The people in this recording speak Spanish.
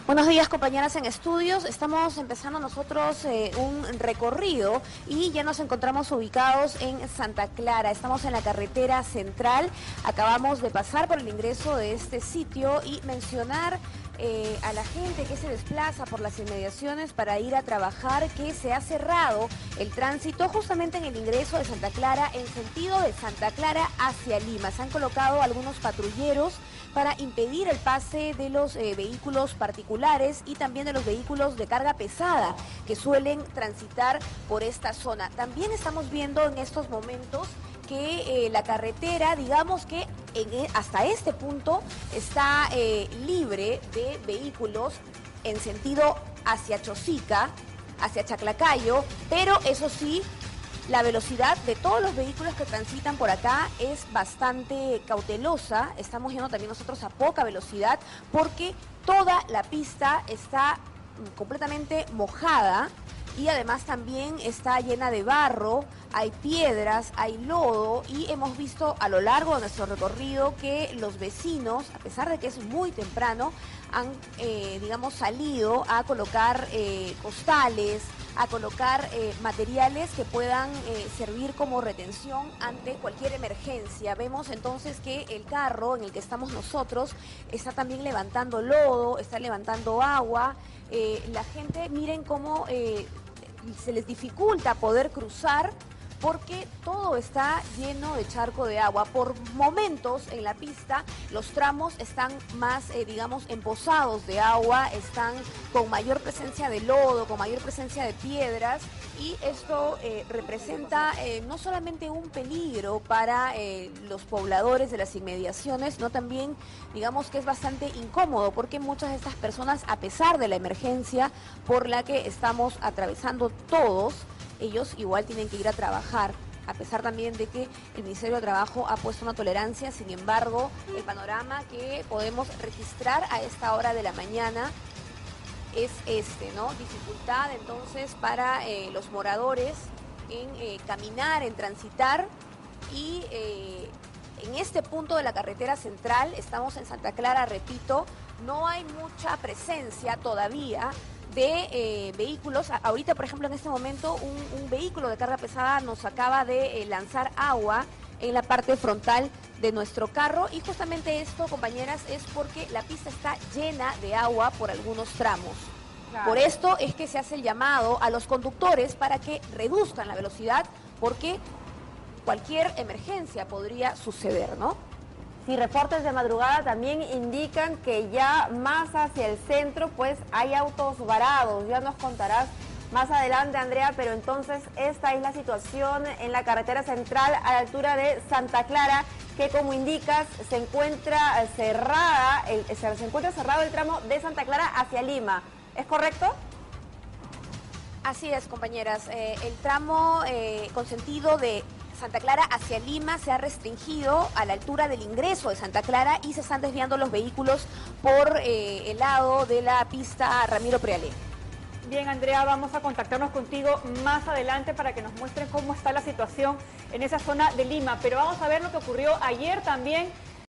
Buenos días, compañeras en estudios. Estamos empezando nosotros un recorrido y ya nos encontramos ubicados en Santa Clara. Estamos en la carretera central. Acabamos de pasar por el ingreso de este sitio y mencionar a la gente que se desplaza por las inmediaciones para ir a trabajar que se ha cerrado el tránsito justamente en el ingreso de Santa Clara en sentido de Santa Clara hacia Lima. Se han colocado algunos patrulleros para impedir el pase de los vehículos particulares y también de los vehículos de carga pesada que suelen transitar por esta zona. También estamos viendo en estos momentos que la carretera, digamos que hasta este punto está libre de vehículos en sentido hacia Chosica, hacia Chaclacayo, pero eso sí, la velocidad de todos los vehículos que transitan por acá es bastante cautelosa. Estamos yendo también nosotros a poca velocidad porque toda la pista está completamente mojada y además también está llena de barro, hay piedras, hay lodo y hemos visto a lo largo de nuestro recorrido que los vecinos, a pesar de que es muy temprano, han, digamos, salido a colocar costales, a colocar materiales que puedan servir como retención ante cualquier emergencia. Vemos entonces que el carro en el que estamos nosotros está también levantando lodo, está levantando agua. La gente, miren cómo se les dificulta poder cruzar porque todo está lleno de charco de agua. Por momentos en la pista los tramos están más, digamos, empozados de agua, están con mayor presencia de lodo, con mayor presencia de piedras y esto representa no solamente un peligro para los pobladores de las inmediaciones, sino también, digamos, que es bastante incómodo porque muchas de estas personas, a pesar de la emergencia por la que estamos atravesando todos, ellos igual tienen que ir a trabajar, a pesar también de que el Ministerio de Trabajo ha puesto una tolerancia. Sin embargo, el panorama que podemos registrar a esta hora de la mañana es este, ¿no? Dificultad entonces para los moradores en caminar, en transitar y en este punto de la carretera central, estamos en Santa Clara, repito, no hay mucha presencia todavía de vehículos. Ahorita, por ejemplo, en este momento, un vehículo de carga pesada nos acaba de lanzar agua en la parte frontal de nuestro carro y justamente esto, compañeras, es porque la pista está llena de agua por algunos tramos. Claro. Por esto es que se hace el llamado a los conductores para que reduzcan la velocidad porque cualquier emergencia podría suceder, ¿no? Sí, reportes de madrugada también indican que ya más hacia el centro pues hay autos varados. Ya nos contarás más adelante, Andrea, pero entonces esta es la situación en la carretera central a la altura de Santa Clara, que como indicas se encuentra cerrado el tramo de Santa Clara hacia Lima. ¿Es correcto? Así es, compañeras. El tramo con sentido de Santa Clara hacia Lima se ha restringido a la altura del ingreso de Santa Clara y se están desviando los vehículos por el lado de la pista Ramiro Prealé. Bien, Andrea, vamos a contactarnos contigo más adelante para que nos muestren cómo está la situación en esa zona de Lima. Pero vamos a ver lo que ocurrió ayer también